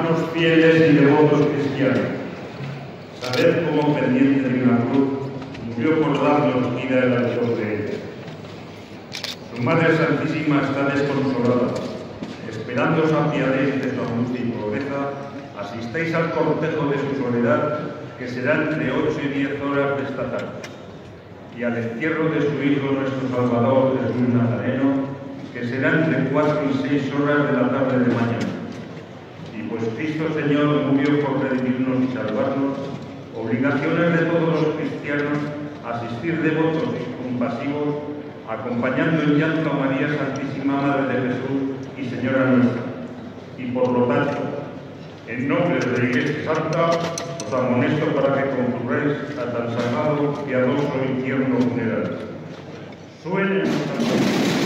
hermanos fieles y devotos cristianos, sabed cómo pendiente de una cruz murió por darnos vida el autor de ella. Su Madre Santísima está desconsolada, esperando os apiadéis de su angustia y pobreza, asistéis al cortejo de su soledad, que será entre 8 y 10 horas de esta tarde, y al entierro de su Hijo, nuestro Salvador, Jesús Nazareno, que será entre 4 y 6 horas de la tarde de mañana. Y pues Cristo Señor murió por redimirnos y salvarnos, obligaciones de todos los cristianos asistir devotos y compasivos, acompañando en llanto a María Santísima, Madre de Jesús y Señora nuestra. Y por lo tanto, en nombre de la Iglesia Santa, os amonesto para que concurráis a tan sagrado, piadoso y tierno funeral. Suenen los tambores.